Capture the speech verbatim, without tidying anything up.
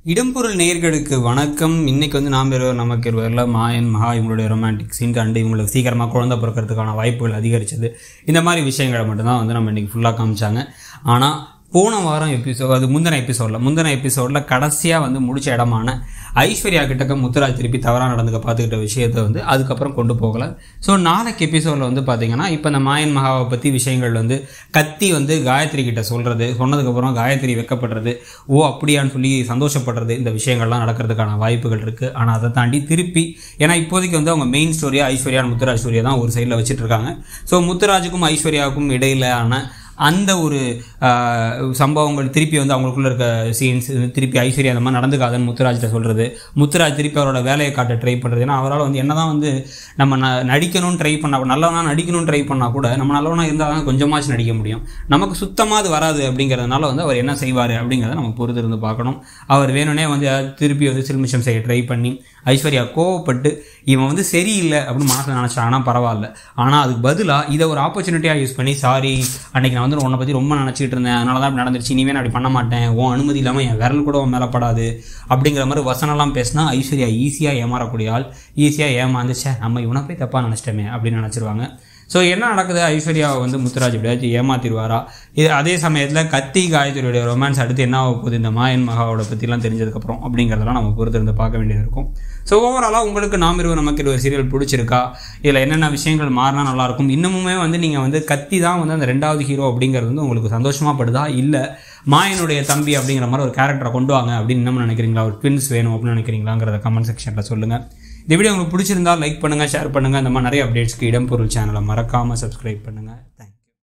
இடம்பொருள் நேயர்களுக்கு வணக்கம். இன்னைக்கு வந்து நாம் இருவர் நமக்கு இருவரில் மாயன் மகா இவங்களுடைய ரொமான்டிக் சீன் அண்டு இவங்களுக்கு சீக்கிரமாக குழந்தை பிறக்கிறதுக்கான வாய்ப்புகள் அதிகரிச்சது. இந்த மாதிரி விஷயங்களை மட்டும்தான் வந்து நம்ம இன்றைக்கி ஃபுல்லாக காமிச்சாங்க. ஆனால் போன வாரம் எபிசோட் அது முந்தின எபிசோடில் முந்தின எபிசோடில் கடைசியாக வந்து முடிச்ச இடமான ஐஸ்வர்யா கிட்டக்க முத்துராஜ் திருப்பி தவறாக நடந்துக்க பார்த்துக்கிட்ட விஷயத்தை வந்து அதுக்கப்புறம் கொண்டு போகலை. ஸோ நாளைக்கு எபிசோடில் வந்து பார்த்திங்கன்னா இப்போ இந்த மாயன் மகாவை பற்றி விஷயங்கள் வந்து கத்தி வந்து காயத்ரி கிட்ட சொல்கிறது, சொன்னதுக்கப்புறம் காயத்ரி வெக்கப்படுறது, ஓ அப்படியான்னு சொல்லி சந்தோஷப்படுறது, இந்த விஷயங்கள்லாம் நடக்கிறதுக்கான வாய்ப்புகள் இருக்குது. ஆனால் அதை தாண்டி திருப்பி ஏன்னா இப்போதைக்கு வந்து அவங்க மெயின் ஸ்டோரியாக ஐஸ்வர்யா முத்துராஜ் ஸ்டோரியை தான் ஒரு சைடில் வச்சுட்டு இருக்காங்க. ஸோ முத்துராஜுக்கும் ஐஸ்வர்யாவுக்கும் இடையிலான அந்த ஒரு சம்பவங்கள் திருப்பி வந்து அவங்களுக்குள்ள இருக்க சீன்ஸ் திருப்பி ஐஸ்வர்யா அந்த மாதிரி நடந்துக்காதுன்னு முத்துராஜ்கிட்ட சொல்கிறது, முத்துராஜ் திருப்பி அவரோட வேலையை காட்ட ட்ரை பண்ணுறது. ஏன்னா அவரால் வந்து என்ன தான் வந்து நம்ம ந நடிக்கணும்னு ட்ரை பண்ணால் நல்லவனா நடிக்கணும்னு ட்ரை பண்ணால் கூட நம்ம நல்லவனா இருந்தால் தான் கொஞ்சமாச்சும் நடிக்க முடியும். நமக்கு சுத்தமாக அது வராது. அப்படிங்கிறதுனால வந்து அவர் என்ன செய்வார் அப்படிங்கிறத நம்ம பொறுத்து இருந்து பார்க்கணும். அவர் வேணும்னே வந்து திருப்பி வந்து சில்மிஷம் செய்ய ட்ரை பண்ணி ஐஸ்வர்யா கோவப்பட்டு இவன் வந்து சரியில்லை அப்படின்னு மனசில் நினச்சாங்கன்னா பரவாயில்ல. ஆனால் அதுக்கு பதிலாக இதை ஒரு ஆப்பர்ச்சுனிட்டியாக யூஸ் பண்ணி, சாரி அன்றைக்கி நான் வந்து உன்னை பற்றி ரொம்ப நினச்சிட்டு இருந்தேன், அதனால தான் இப்படி நடந்துருச்சு, இனிமேல் அப்படி பண்ண மாட்டேன், உன் அனுமதி இல்லாமல் என் விரல் கூட உன் மேலே படாது அப்படிங்கிற மாதிரி வசனம்லாம் பேசினா ஐஸ்வர்யா ஈஸியாக ஏமாறக்கூடிய ஆள். ஈஸியாக ஏமாந்துச்சே நம்ம இவனை போய் தப்பாக நினச்சிட்டோமே அப்படின்னு நினச்சிருவாங்க. ஸோ என்ன நடக்குது, ஐஸ்வர்யாவை வந்து முத்துராஜ் எப்படியாச்சும் ஏமாத்திடுவாரா? இது அதே சமயத்தில் கத்தி காயத்ரியுடைய ரொமான்ஸ் அடுத்து என்ன ஆக போகுது இந்த மாயன் மகாவோட பற்றிலாம் தெரிஞ்சதுக்கப்புறம் அப்படிங்கிறதெல்லாம் நம்ம பொறுத்து இருந்து பார்க்க வேண்டியது இருக்கும். ஸோ ஓவராலாக உங்களுக்கு நாம் இருவர் நமக்கு இருவர் சீரியல் பிடிச்சிருக்கா, இதில் என்னென்ன விஷயங்கள் மாறினா நல்லாயிருக்கும், இன்னமுமே வந்து நீங்கள் வந்து கத்தி தான் வந்து அந்த ரெண்டாவது ஹீரோ அப்படிங்கிறது வந்து உங்களுக்கு சந்தோஷமாக படுதா, இல்லை மாயனுடைய தம்பி அப்படிங்கிற மாதிரி ஒரு கேரக்டரை கொண்டு வாங்க அப்படின்னு இன்னமும் நினைக்கிறீங்களா, ஒரு ட்வின்ஸ் வேணும் அப்படின்னு நினைக்கிறீங்களாங்கிறத கமெண்ட் செக்ஷனில் சொல்லுங்கள். இந்த வீடியோ உங்களுக்கு பிடிச்சிருந்தால் லைக் பண்ணுங்கள், ஷேர் பண்ணுங்கள். இந்த மாதிரி நிறைய அப்டேட்ஸ்க்கு இடம்பொருள் சேனலை மறக்காமல் சப்ஸ்கிரைப் பண்ணுங்கள். தேங்க்ஸ்.